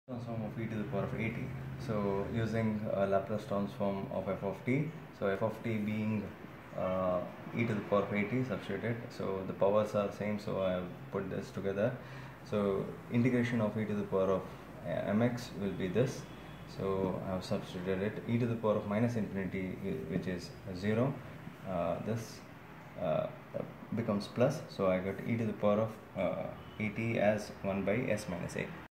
Transform of e to the power of at. So using Laplace transform of f of t, so f of t being e to the power of at substituted, so the powers are same, so I have put this together. So integration of e to the power of mx will be this, so I have substituted it. E to the power of minus infinity, which is 0, this becomes plus, so I got e to the power of at as 1 by s minus a.